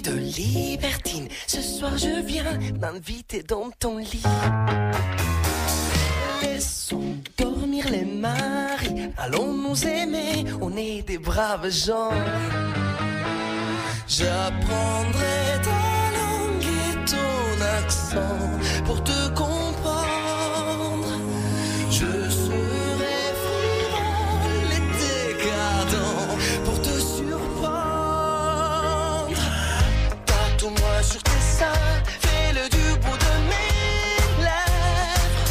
envie de libertine. Ce soir je viens m'inviter dans ton lit. Laissons dormir les maris, allons nous aimer, on est des braves gens. J'apprendrai ta langue et ton accent pour te comprendre. Je serai frivole et décadent pour te surprendre. Tatoue-moi sur tes seins, fais-le du bout de mes lèvres.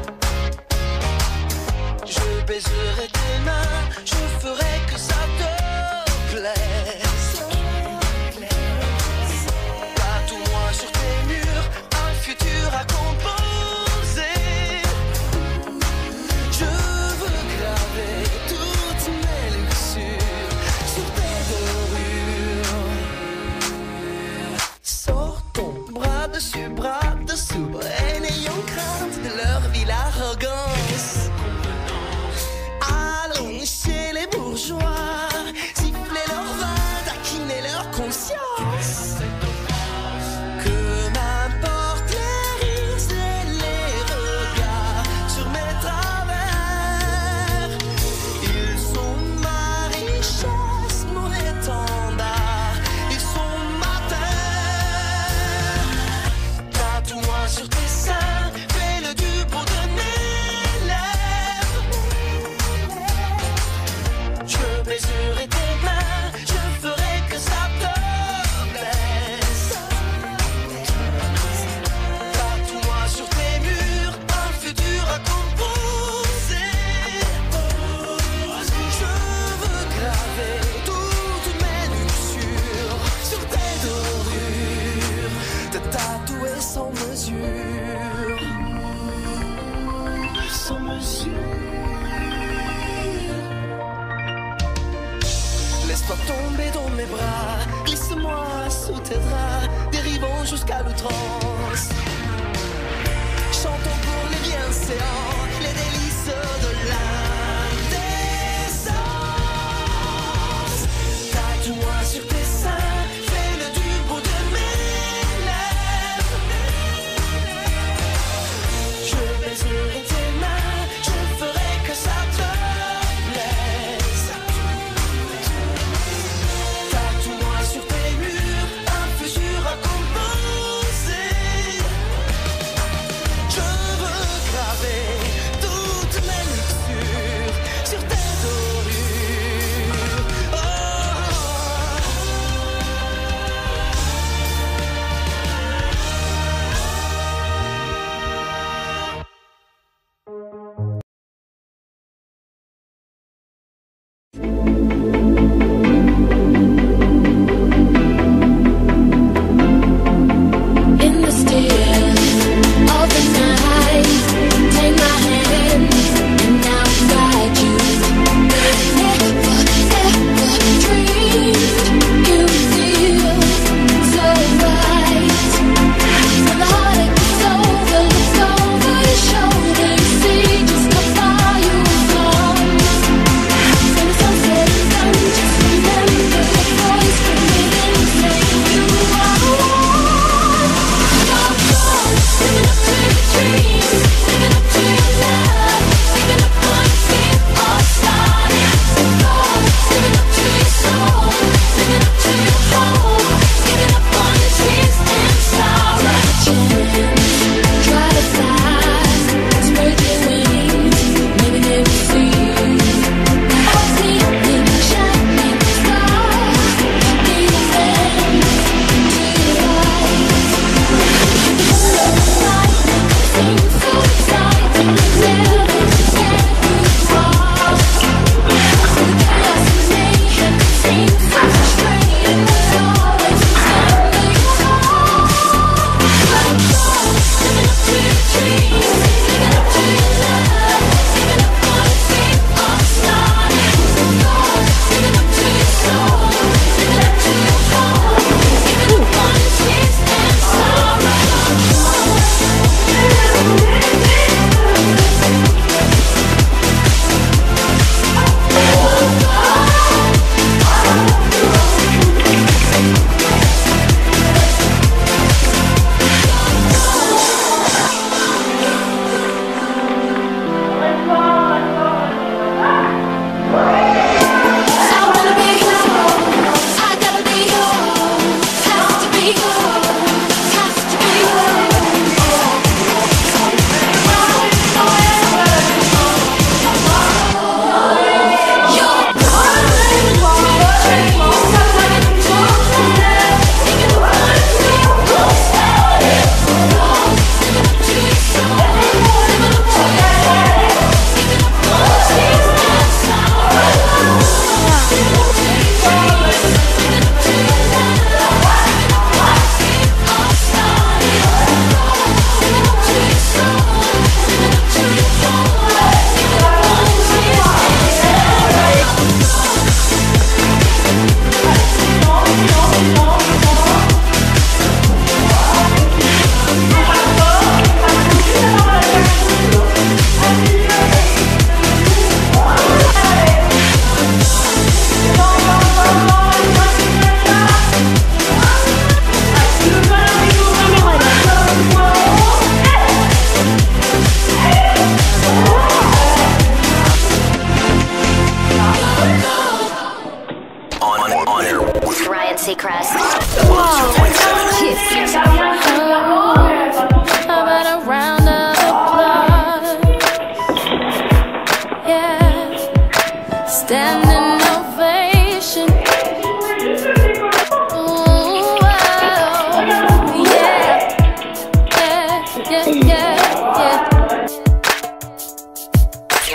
Je baiserai tes mains, je ferai que ça te plaise. Tatoue-moi sur tes murs un futur à composer. Je veux graver toutes mes luxures sur tes dorures. Sors ton bras dessus, bras dessous, et n'ayons crainte de leur ville arrogance. Allons chez les bourgeois, siffler leur vin, taquiner leur conscience. Que m'importe les rires et les regards sur mes travers. Ils sont ma richesse, mon étendard, ils sont ma terre. Tatoue-moi sur tes seins, fais-le du bout de mes lèvres. Je baiserai tes mains, je ferai que ça te plaise. Tatoue-moi sur tes murs un futur à composer. Je veux graver toutes mes luxures sur tes dorures, te tatouer sans mesure. Sans mesure. Laisse-toi tomber dans mes bras, glisse-moi sous tes draps, dérivons jusqu'à l'outrance. Chantons pour les bienséants, les délices de l'indécence. Tatoue-moi sur tes seins, fais-le du bout de mes lèvres. Je baiserai tes mains, je ferai que ça te plaise. Tatoue-moi sur tes murs un futur à composer.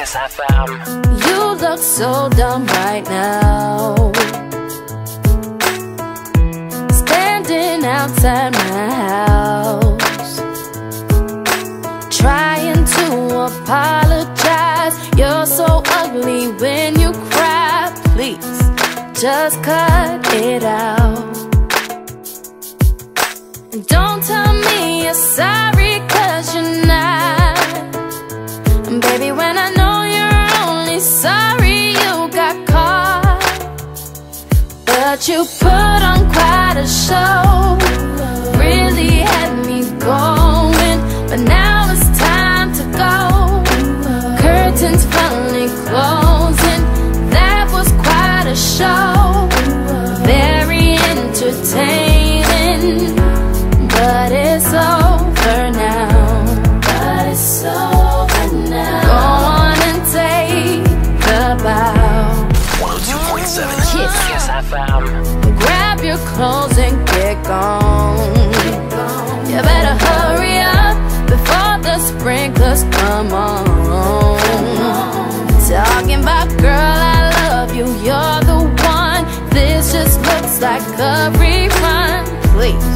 Kiss FM. You look so dumb right now, standing outside my house, trying to apologize. You're so ugly when you cry. Please, just cut it out. And don't tell me you're sorry, 'cause you're not. And baby, when I know you're only sorry you got caught, but you put on quite a show, really had me going. But now it's time to go, curtains finally closing. That was quite a show, very entertaining, but it's over now. But it's over now. Go on and take the bow. 102.7 Kiss FM. Grab your clothes and get gone. You better hurry up before the sprinklers come on. Talking about, girl, I love you, you're the one. This just looks like a rerun. Please,